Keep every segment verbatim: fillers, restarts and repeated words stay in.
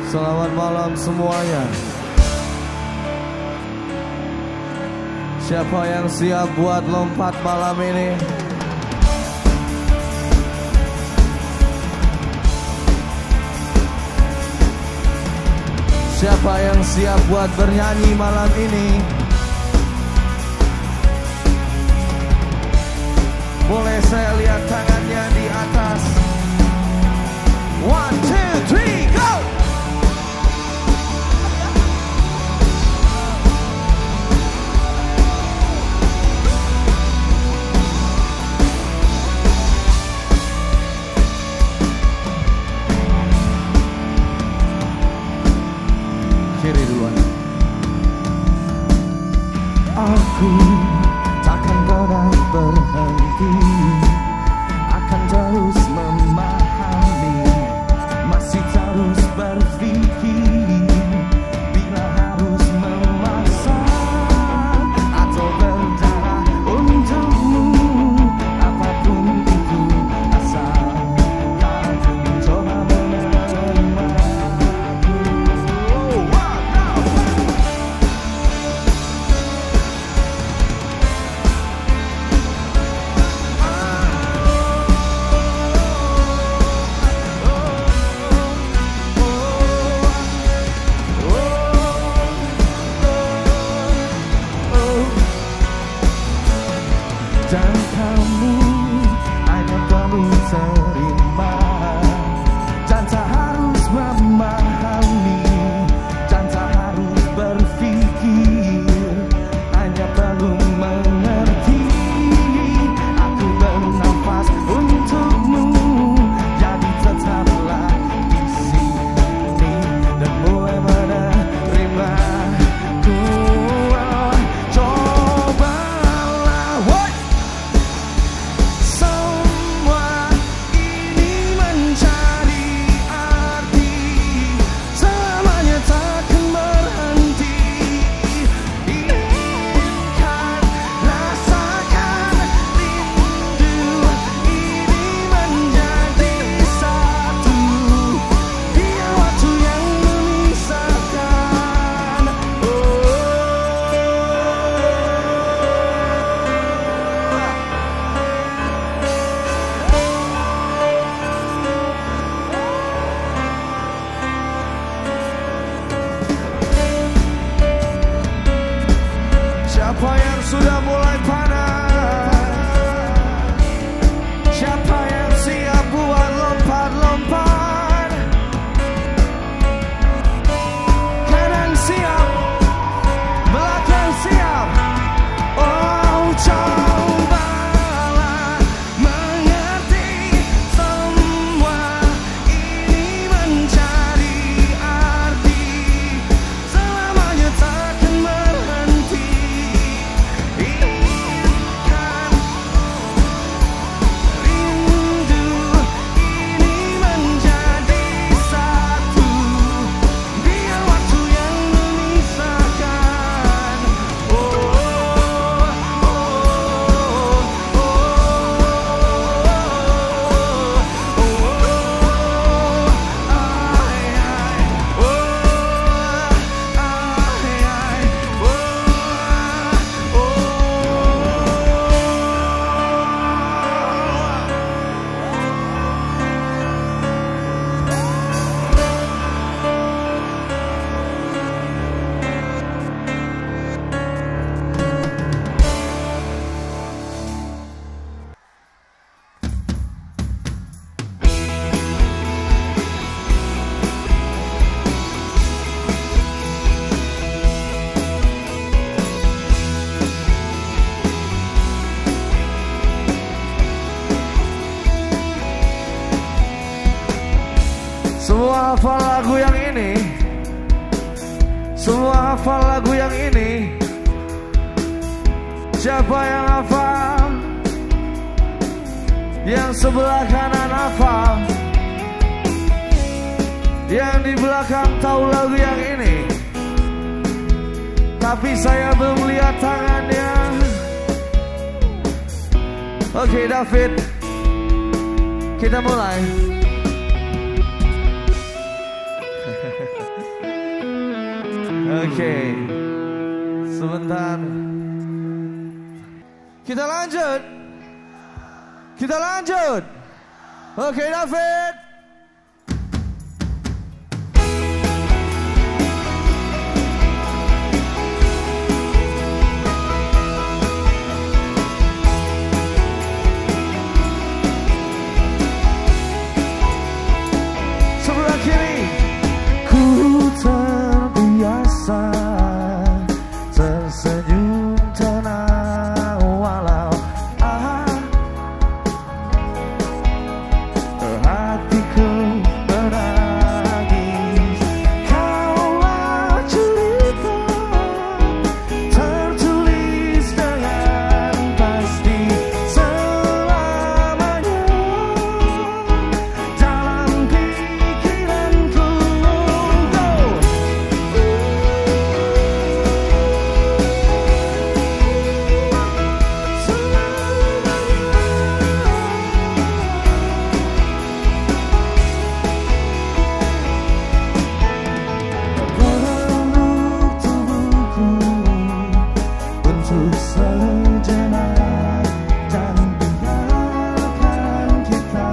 Selamat malam semuanya. Siapa yang siap buat lompat malam ini? Siapa yang siap buat bernyanyi malam ini? Boleh saya lihat tangannya di atas? One, two, three, go! Kiri duluan. Aku takkan pernah berhenti, akan terus memahami, masih terus berpikir bila harus memaksa atau berdarah untukmu. Apapun itu asal aku mencoba menerima. Dan kamu hanya perlu terima, dan tak harus memahami, dan tak harus berpikir, hanya perlu mengerti. Aku bernafas untukmu, jadi tetaplah di sini dan mulai menerima ku. Siapa yang sudah mulai panas? Siapa yang siap buat lompat-lompat? Kanan siap, belakang siap. Oh, cobalah mengerti, semua ini mencari arti, selamanya takkan berhenti. Semua hafal lagu yang ini? Semua hafal lagu yang ini? Siapa yang hafal? Yang sebelah kanan hafal? Yang di belakang tahu lagu yang ini? Tapi saya belum lihat tangannya. Oke, David, kita mulai. Oke, sebentar. Kita lanjut. Kita lanjut. Oke, David. Sebelah kiri. Ku terbiasa tersenyum tenang walau ah hatiku menangis. Kaulah cerita tertulis dengan pasti selamanya dalam pikiranku. Peluk tubuhku untuk sejenak dan biarkan kita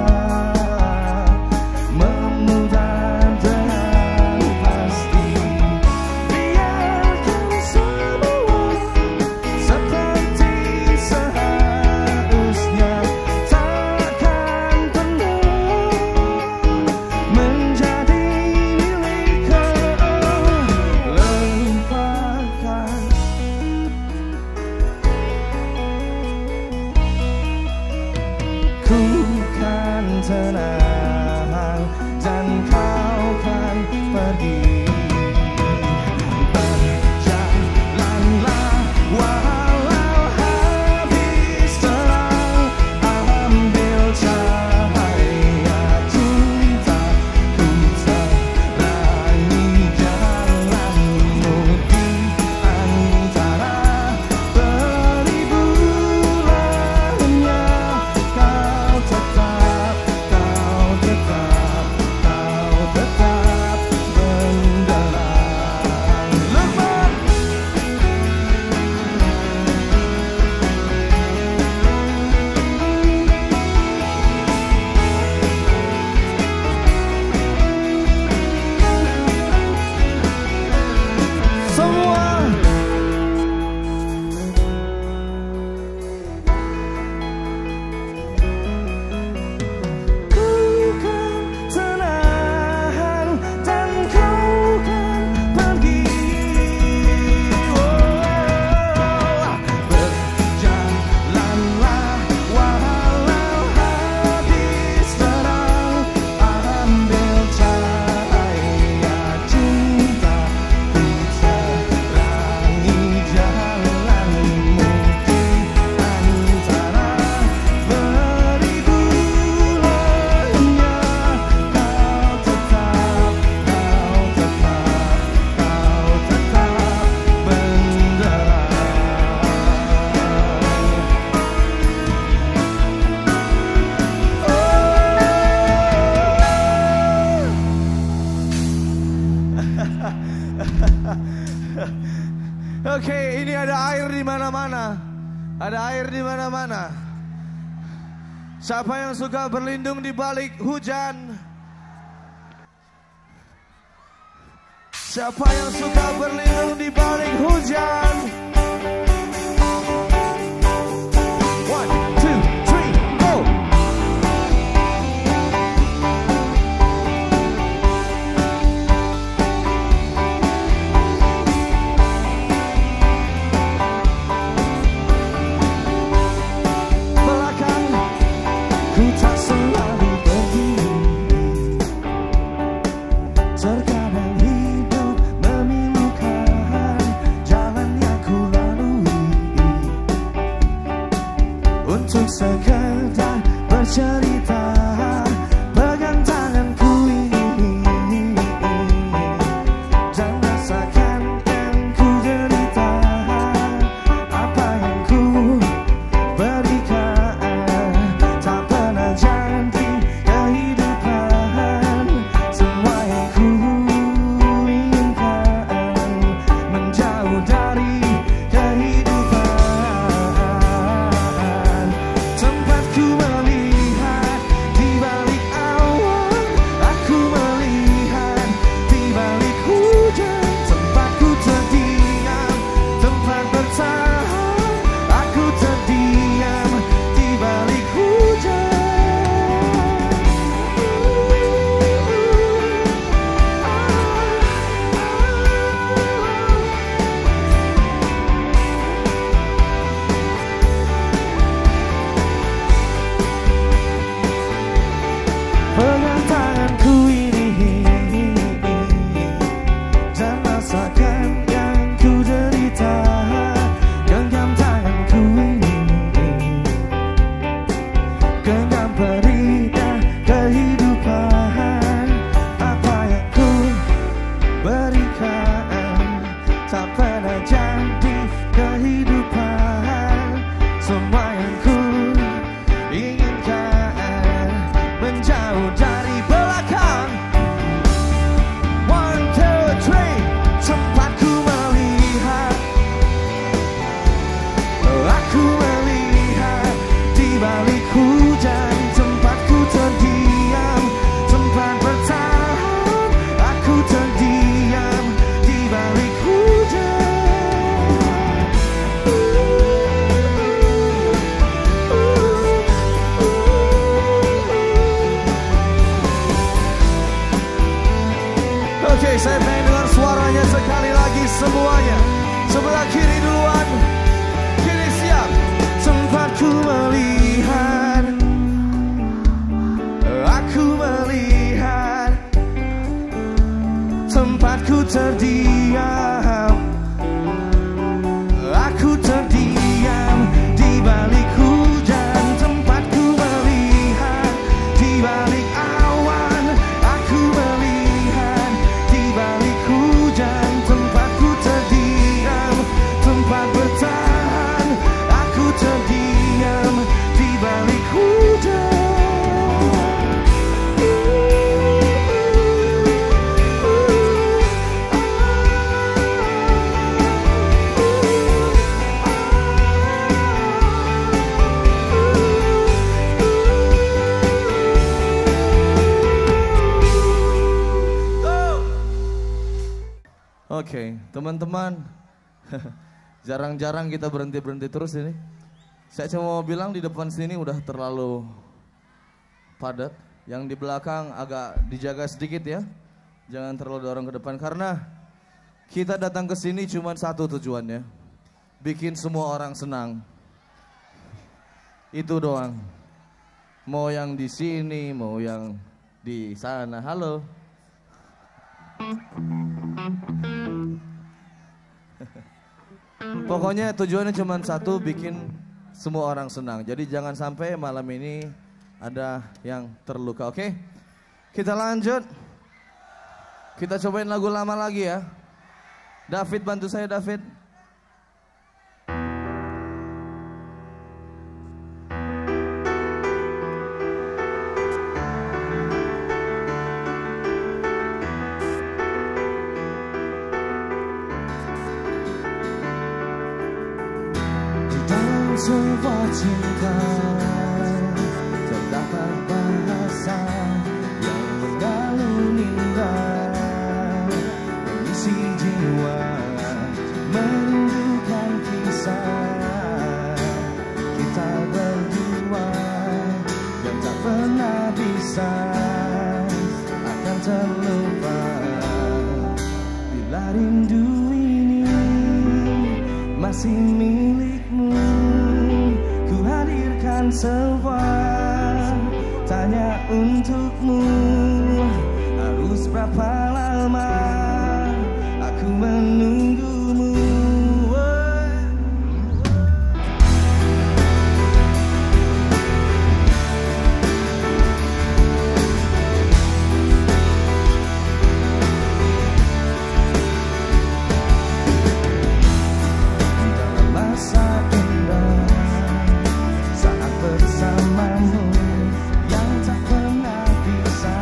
memudar dengan pasti. Biarkan semua seperti seharusnya, takkan pernah menjadi milikku. Lupakan ku kan tenang dan kau kan pergi. Berjalanlah walau habis terang, ambil cahaya cinta, ku terangi jalanmu di antara beribu lainnya. Kau tetap, kau tetap, kau tetap menderang. Lepas semua ku kan tenang dan kau kan pergi. Oh, berjalanlah walau habis terang, ambil cahaya cinta, ku terangi jalanmu di antara beribu lainnya. Kau tetap, kau tetap, kau tetap menderang. Oke, ini ada air di mana-mana. Ada air di mana-mana. Siapa yang suka berlindung di balik hujan? Siapa yang suka berlindung di balik hujan? One, two, three, go! Belakang, ku tak selalu begini. Terkadang hidup memilukan jalan yang ku lalui untuk sekedar bercerita. Pegang tanganku ini dan rasakan yang ku derita. Apa yang ku berikan tak pernah jadi kehidupan. Semua yang ku Oke, saya pengen dengar suaranya sekali lagi semuanya. Sebelah kiri duluan. Kiri siap. Tempatku melihat, aku melihat, tempatku terdiam, aku terdiam di balik hujan. Tempatku melihat di balik awan, aku melihat di balik hujan. Tempatku terdiam, tempat bertahan, aku terdiam di balik hujan. Oke, okay, teman-teman, jarang-jarang kita berhenti-berhenti terus ini. Saya cuma mau bilang di depan sini udah terlalu padat. Yang di belakang agak dijaga sedikit ya. Jangan terlalu dorong ke depan karena kita datang ke sini cuma satu tujuannya. Bikin semua orang senang. Itu doang. Mau yang di sini, mau yang di sana. Halo. Pokoknya tujuannya cuma satu, bikin semua orang senang. Jadi jangan sampai malam ini ada yang terluka, oke? Kita lanjut. Kita cobain lagu lama lagi ya. David, bantu saya David. Sebuah cinta terdapat bahasa yang mengalun indah, mengisi jiwa, merindukan kisah kita berdua yang tak pernah bisa akan terlupa bila rindu ini masih milikmu. Hadirkan sebuah tanya untukmu, harus berapa lama aku menunggumu. Dalam masa indah bersamamu yang tak pernah bisa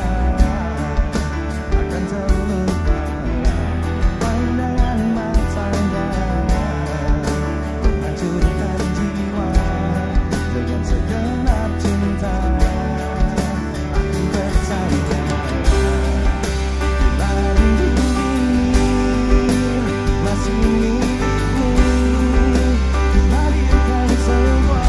akan terlupa pandangan matanya, menghancurkan jiwa dengan segenap cinta. Aku bertanya bila rindu ini masih milikmu, ku hadirkan semua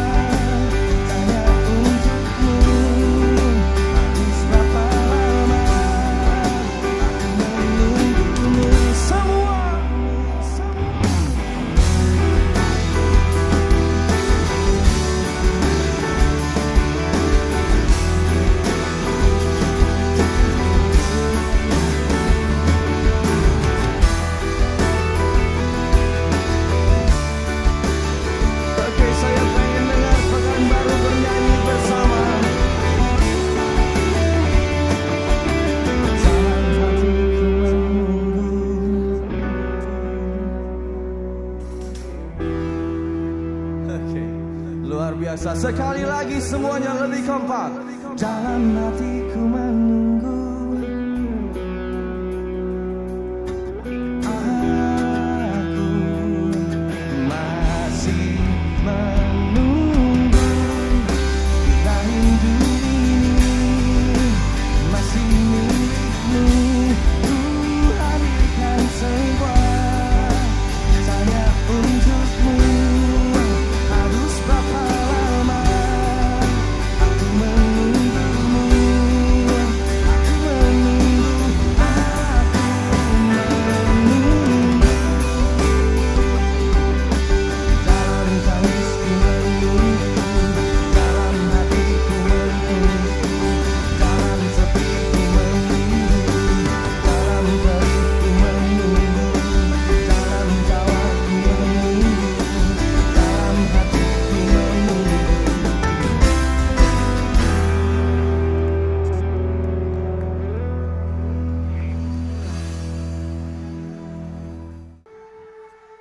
biasa. Sekali lagi semuanya lebih kompak. Dalam hatiku menunggu, aku masih menunggu. Bila rindu ini masih milikmu, ku hadirkan sebuah tanya untukmu. Harus berapa lama aku menunggumu?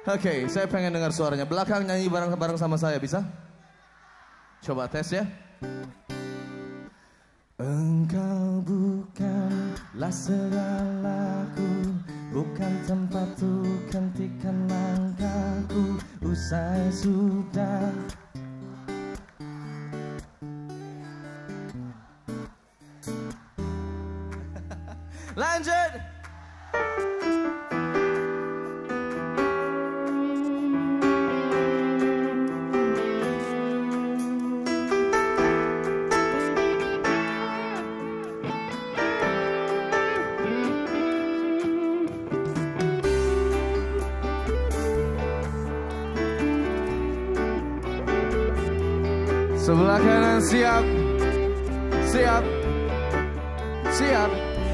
Oke, saya pengen dengar suaranya. Belakang nyanyi bareng-bareng sama saya, bisa? Coba tes ya. Engkau bukanlah segalaku, bukan tempatku, hentikan langkahku, usai sudah. Lanjut. Sebelah kanan siap, siap, siap.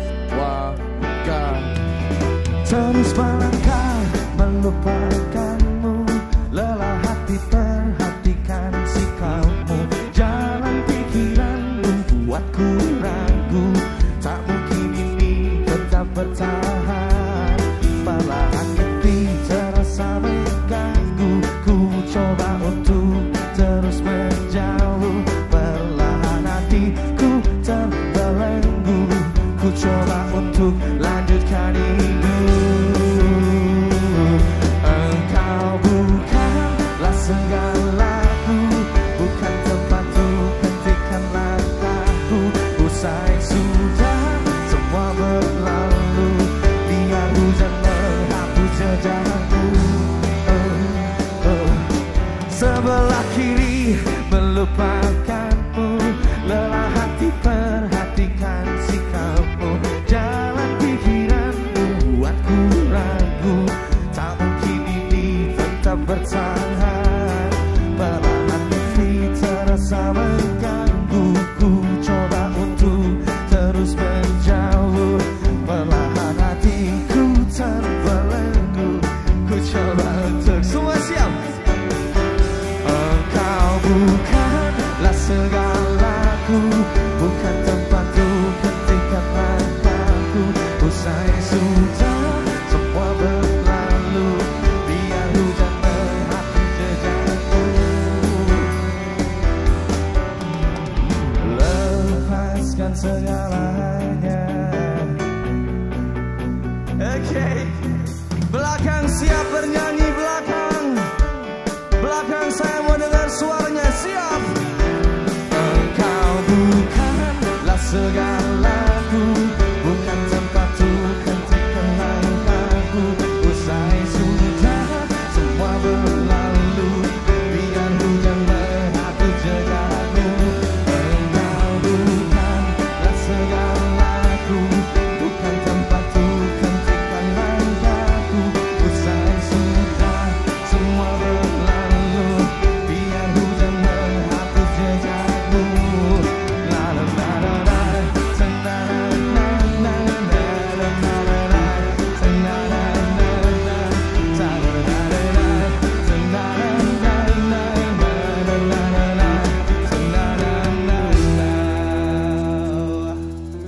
Waka. Terus melangkah melupakanmu, lelah hati perhatikan sikapmu. Jalan pikiran membuatku ragu, tak mungkin ini tetap bertahan. Perlahan hati terasa mengganggu, ku coba untuk terus menjauh. Perlahan hatiku terbelenggu, ku coba untuk lanjutkan hidup. Engkau bukanlah segalaku, bukan tempatku, hentikan langkahku, usai sudah semua berlalu, biar hujan menghapus jejakku. Oh, oh. Sebelah kiri melupakanmu, lelah hati perhatikan sikapmu. Jalan pikiran membuatku ragu, tak mungkin ini tetap bertahan. Perlahan hati terasa mengganggu, ku coba untuk terus menjauh. Perlahan hatiku terbelenggu, ku coba untuk semua siap. Engkau bukanlah segalaku, bukan tempatku, hentikan langkahku, usai sudah semua berlalu, biar hujan menghapus jejakku. Lepaskan segalanya. Oke, belakang siap bernyanyi, belakang. Belakang saya mau dengar suaranya, siap. Engkau bukanlah segalaku, bukan tempatku, hentikan langkahku, usai sudah semua berlalu, biar hujan menghapus jejakmu. Engkau bukanlah segalaku, bukan tempatku, hentikan langkahku, usai sudah semua berlalu, biar hujan menghapus jejakmu. La la la la la, na na na na na na na, na na na na, na na na na, na na na na, na na na na, na na na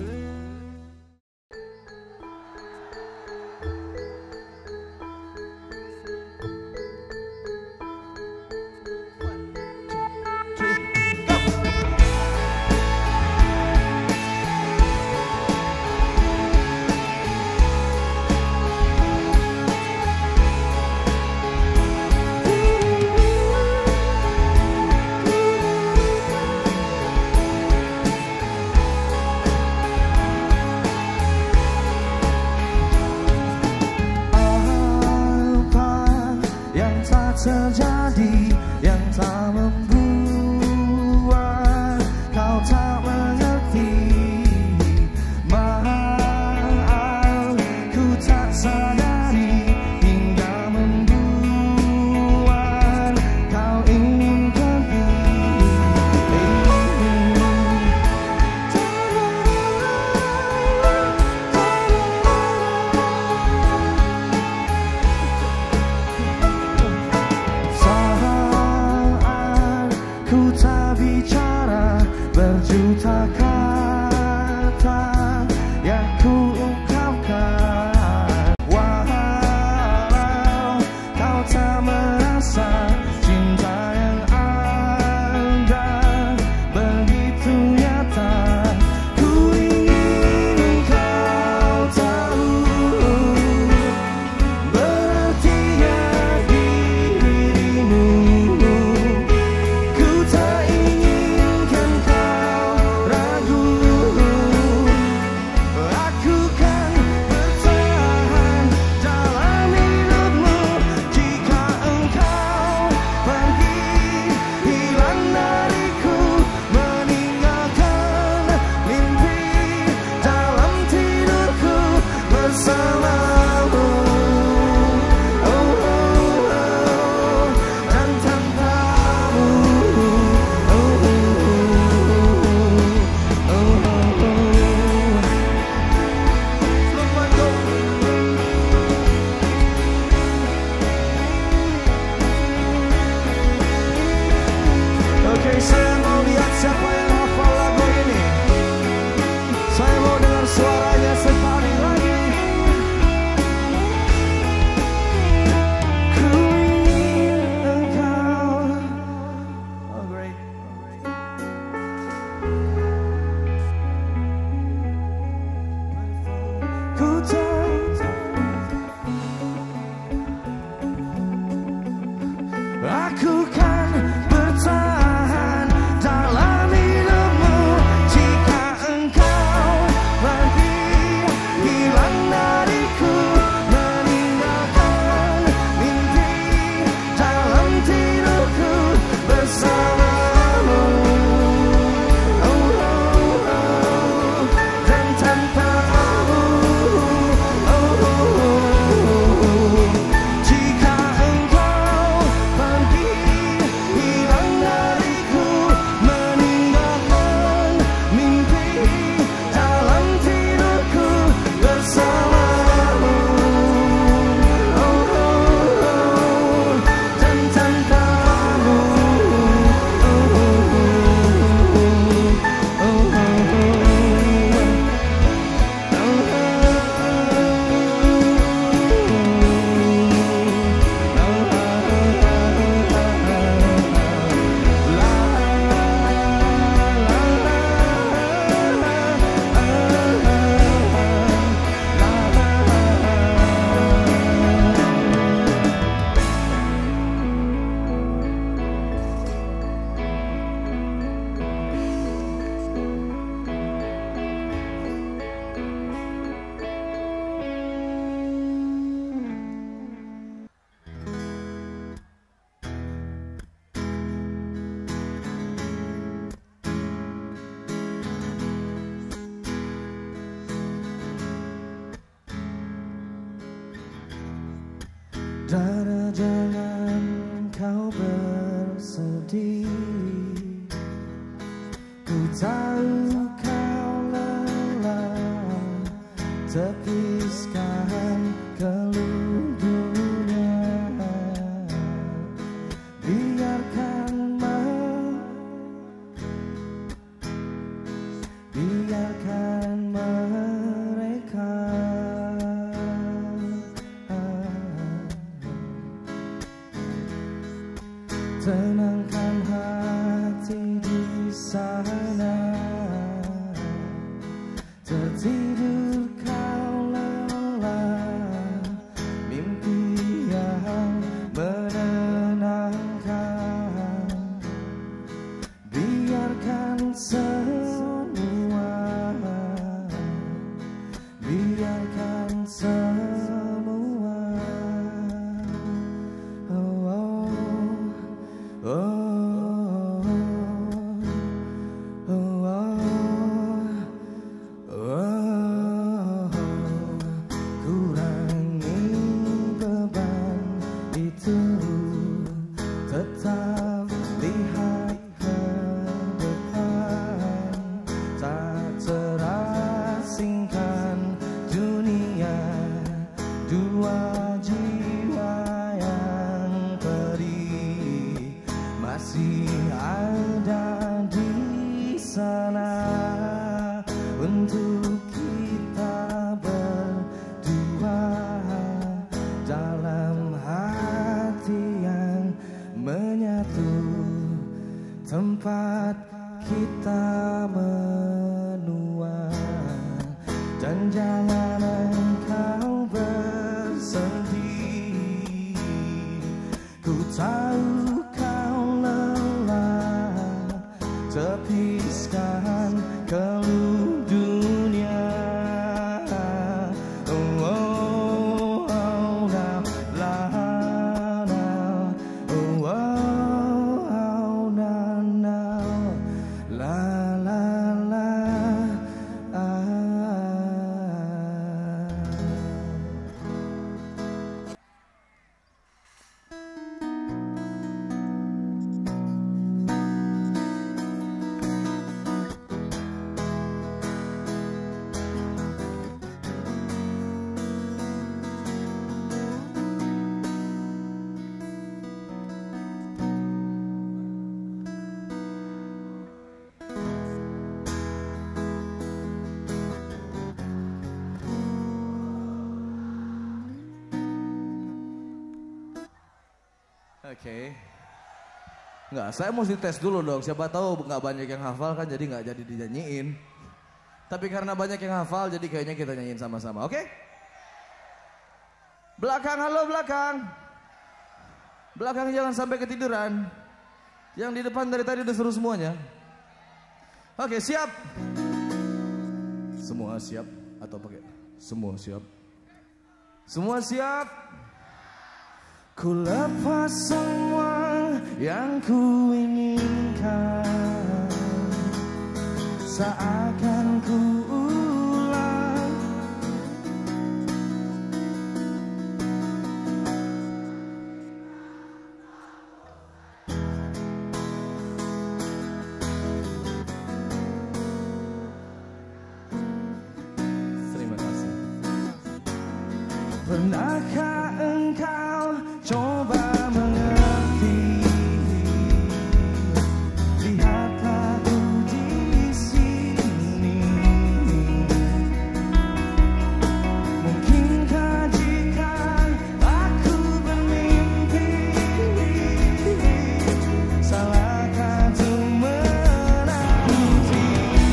apa yang tak terjadi, yang tak membuat kau tak mengerti. Maaf, ku tak sadari hingga membuat kau ingin pergi. Sahabat ku tahu aku kan bertahan dalam hidupmu jika engkau pergi hilang dariku meninggalkan mimpi dalam tidurku bersamamu. Oh, oh, oh. Dan tanpamu oh, oh, oh. Jika engkau pergi hilang dariku meninggalkan mimpi dalam tidurku bersamamu. Oh, oh, oh. Dan tanpamu oh, oh, oh. Oh, oh, oh. Dara, jangan kau bersedih. Ku tahu kau lelah tepiskan keluh dunia. Biarkan me- Biarkan mereka tenangkan hati di sana. Tertidur kau lelah, mimpi yang menenangkan. Biarkan semua, biarkan semua. Oh, oh. Oh, oh, oh, oh, kurangi beban itu, tetap lihat ke depan, tak terasingkan dunia, dua jiwa yang perih masih ada di sana untuk kita berdua dalam hati yang menyatu, tempat kita menua. Dan jangan engkau bersedih, ku tahu tepiskan keluh dunia. Oh, oh, oh, now, now, now. Oh, oh, oh, now, now. La, la, la, ah. Oke. Okay. Nggak, saya mesti tes dulu dong. Siapa tahu nggak banyak yang hafal kan, jadi nggak jadi dinyanyiin. Tapi karena banyak yang hafal, jadi kayaknya kita nyanyiin sama-sama, oke? Belakang, halo belakang. Belakang jangan sampai ketiduran. Yang di depan dari tadi udah suruh semuanya. Oke, siap. Semua siap atau pakai semua siap? Semua siap. Ku lepas semua yang ku inginkan, seakan ku ulang. Terima kasih. Pernahkah engkau coba mengerti? Lihatlah aku di sini. Mungkinkah jika aku bermimpi, salahkah untuk menanti?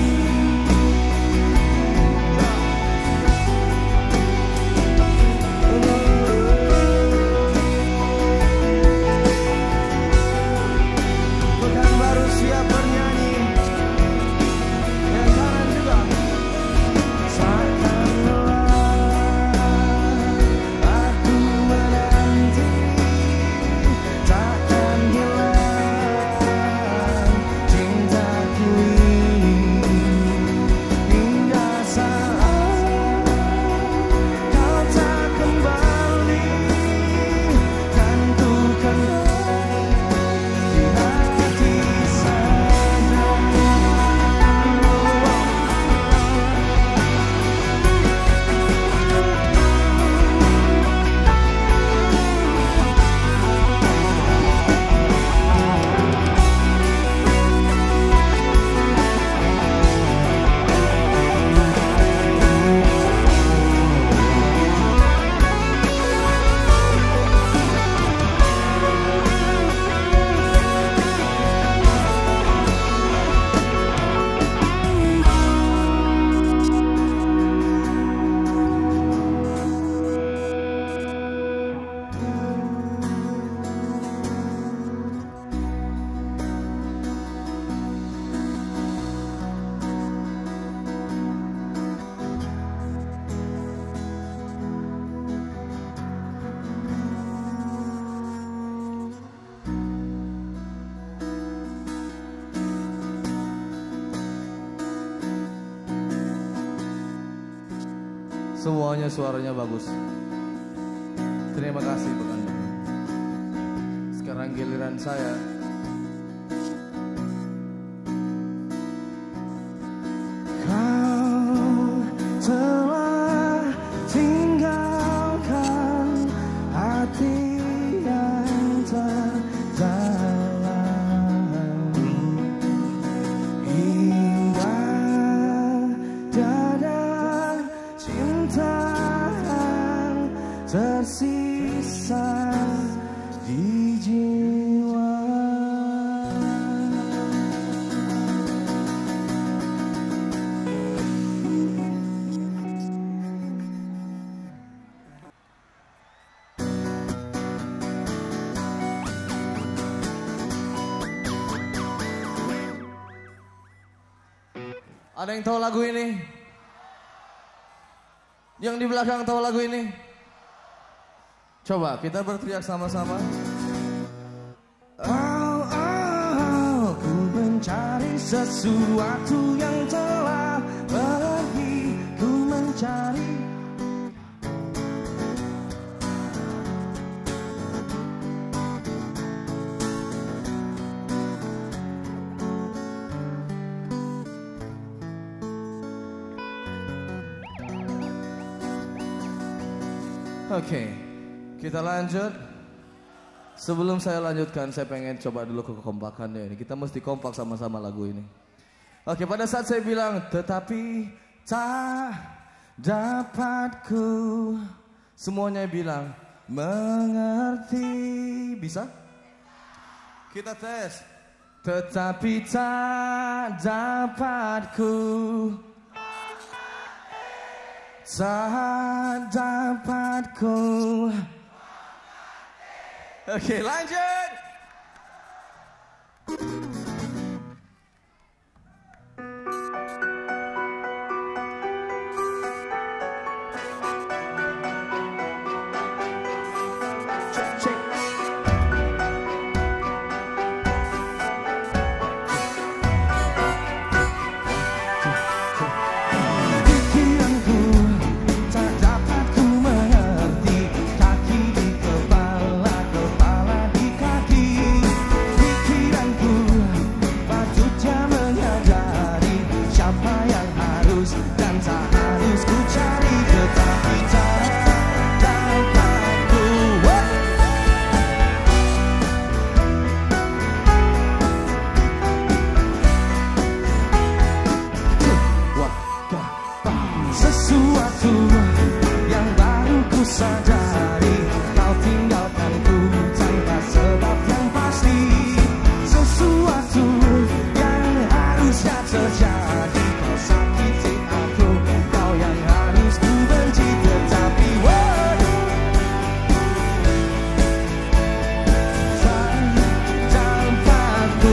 Bukan baru siap bernyanyi, yang kanan juga. Seakan aku menanti, takkan hilang cintaku ini, hingga saat kau tak kembali, kan ku kembali di hati saja. Semuanya suaranya bagus. Terima kasih buat Anda. Sekarang giliran saya. Kau telah tinggalkan hati yang terdalam, hingga tiada cinta tersisa di jiwa. Ada yang tahu lagu ini? Yang di belakang tahu lagu ini? Coba kita berteriak sama-sama. Oh, oh, ku mencari sesuatu yang telah pergi. Ku mencari. Oke, kita lanjut. Sebelum saya lanjutkan, saya pengen coba dulu ke kekompakannya ini. Kita mesti kompak sama-sama lagu ini. Oke, pada saat saya bilang tetapi tak dapat ku, semuanya bilang mengerti. Bisa? Kita tes. Tetapi tak dapat ku tak dapat ku. Oke, lanjut. Sesuatu yang baru ku sadari, kau tinggalkanku tanpa sebab yang pasti. Sesuatu yang harusnya terjadi, kau sakiti aku, kau yang harus ku benci. Tetapi what? Tak dapat ku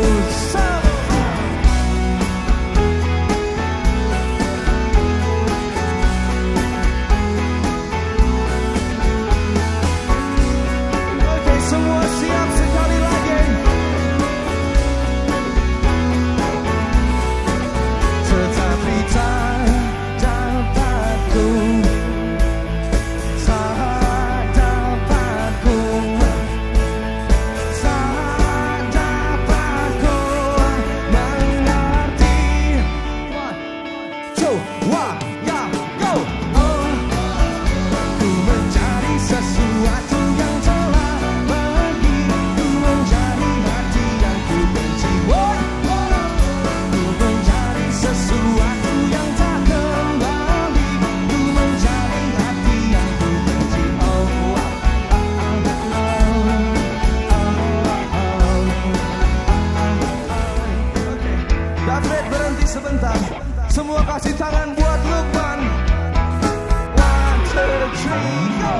sebentar, semua kasih tangan buat Lukman. One, two, three, go.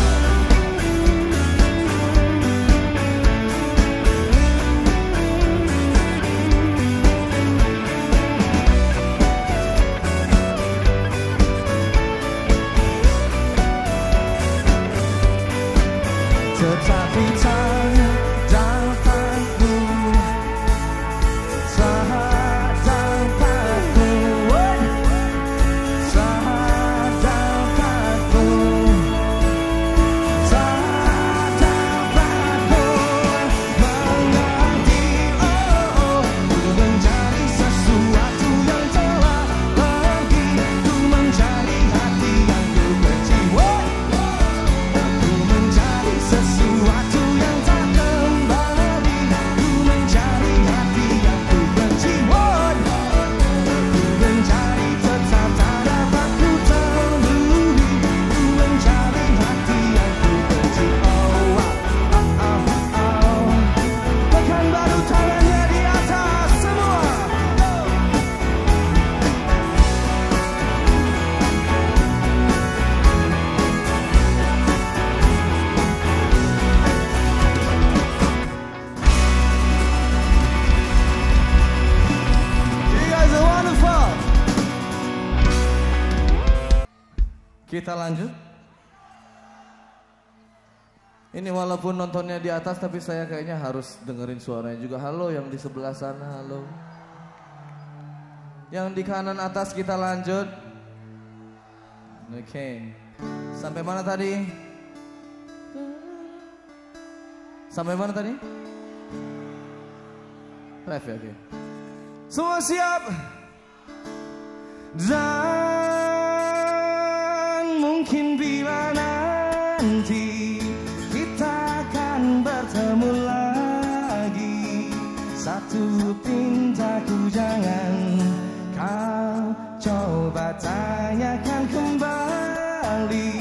tetapi tak dapat ku. Kita lanjut. Ini walaupun nontonnya di atas, tapi saya kayaknya harus dengerin suaranya juga. Halo yang di sebelah sana, halo. Yang di kanan atas kita lanjut. Oke, okay. Sampai mana tadi? Sampai mana tadi? Left ya, oke. Okay. Semua siap? Dan mungkin bila nanti kita akan bertemu lagi, satu pintaku jangan kau coba tanyakan kembali.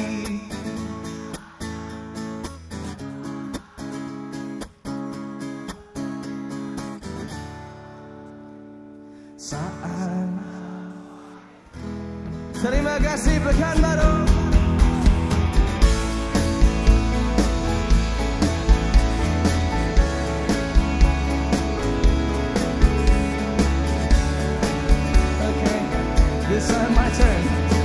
Saat Terima kasih Pekanbaru. Okay, this time my turn.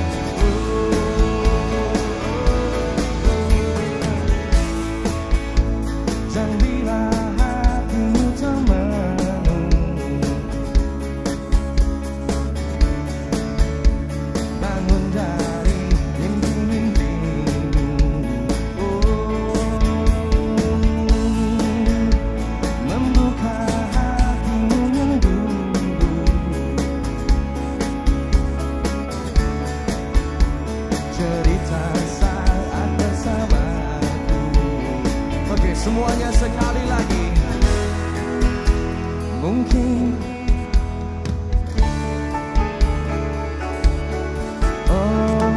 Semuanya sekali lagi. Mungkin oh,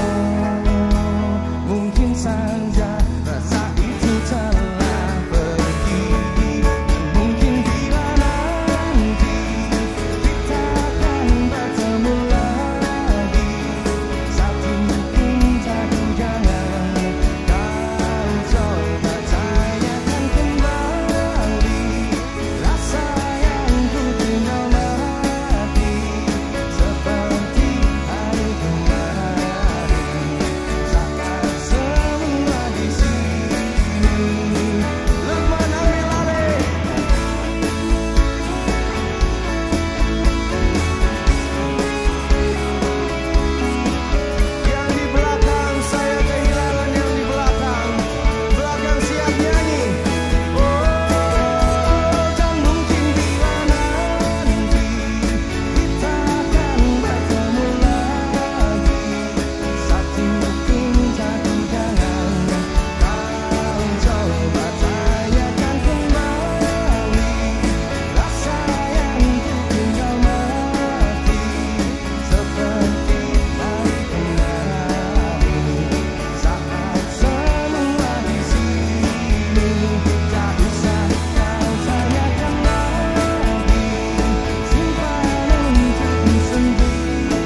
mungkin saja rasa itu telah pergi. Mungkin bila nanti kita akan bertemu lagi, satu cinta jangan kau coba tanyakan kembali rasa yang ku tinggal mati seperti hari kemarin saat semua di sini. Lukman Amilare. Yang di belakang saya kehilangan yang di belakang. Belakang siap nyanyi. Oh, dan mungkin bila nanti kita akan bertemu lagi, satu cinta jangan kau coba tanyakan kembali rasa yang ku tinggal mati seperti hari kemarin saat semua di sini. Tak usah kau tanyakan lagi, simpan untukku sendiri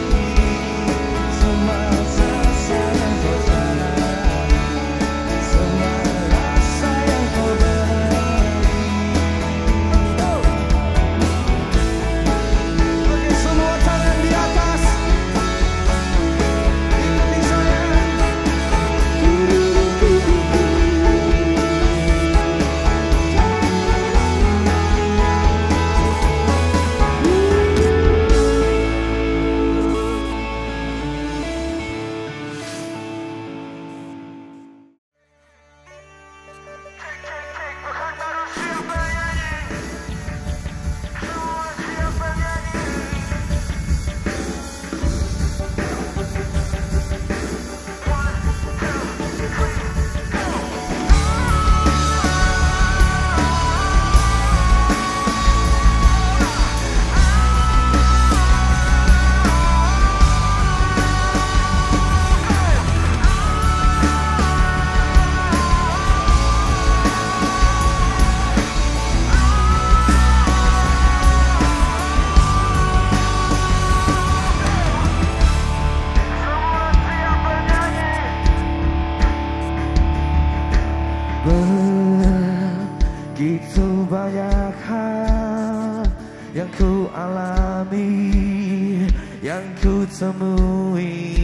semasa sayang kau jalani, semua rasa yang kau beri. Oke, semua tangan di atas. Ikuti saya. Begitu banyak hal yang ku alami, yang ku temui